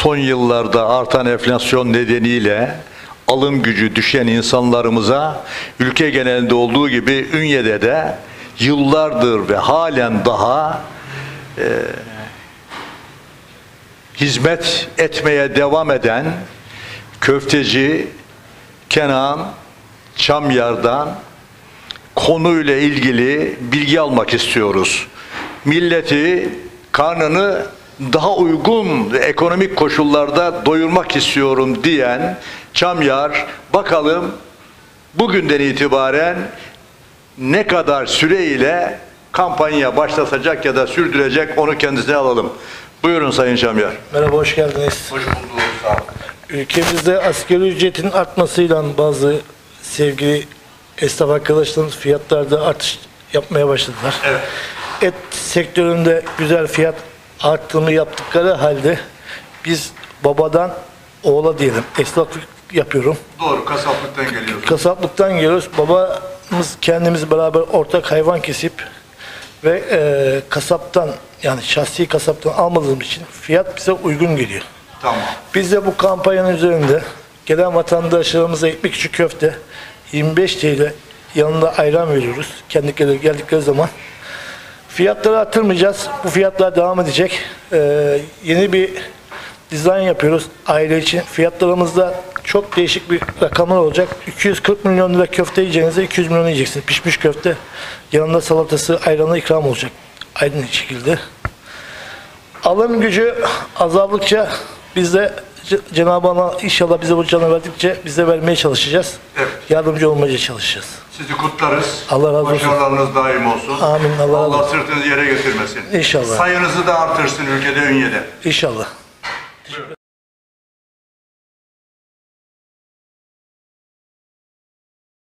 son yıllarda artan enflasyon nedeniyle alım gücü düşen insanlarımıza ülke genelinde olduğu gibi Ünye'de de yıllardır ve halen daha hizmet etmeye devam eden köfteci Kenan Çamyar'dan konuyla ilgili bilgi almak istiyoruz. Milleti, karnını daha uygun ve ekonomik koşullarda doyurmak istiyorum diyen Çamyar, bakalım bugünden itibaren ne kadar süreyle kampanya başlatacak ya da sürdürecek, onu kendisine alalım. Buyurun Sayın Çamyar. Merhaba, hoş geldiniz. Hoş bulduk, sağ olun. Ülkemizde asgari ücretin artmasıyla bazı sevgili esnaf arkadaşlarımız fiyatlarda artış yapmaya başladılar. Evet. Et sektöründe güzel fiyat artımı yaptıkları halde biz babadan oğula diyelim, esnaflık yapıyorum. Doğru, kasaplıktan geliyoruz. Kasaplıktan geliyoruz. Babamız kendimiz beraber ortak hayvan kesip ve kasaptan, yani şahsi kasaptan almadığımız için fiyat bize uygun geliyor. Tamam. Biz de bu kampanyanın üzerinde gelen vatandaşlarımıza ekmek içi köfte 25 TL, yanında ayran veriyoruz kendileri geldikleri zaman. Fiyatları artırmayacağız. Bu fiyatlar devam edecek. Yeni bir dizayn yapıyoruz aile için. Fiyatlarımızda çok değişik bir rakamlar olacak. 240 milyon lira köfte yiyeceğinize 200 milyon yiyeceksiniz. Pişmiş köfte. Yanında salatası, ayranı ikram olacak. Aynı şekilde. Alım gücü azaldıkça biz de Cenab-ı Allah inşallah bize bu canı verdikçe biz de vermeye çalışacağız. Evet. Yardımcı olmaya çalışacağız. Sizi kutlarız. Allah razı olsun. Başarılarınız daim olsun. Amin. Allah razı olsun. sırtınızı yere getirmesin. İnşallah. Sayınızı da artırsın ülkede, Ünye'de. İnşallah.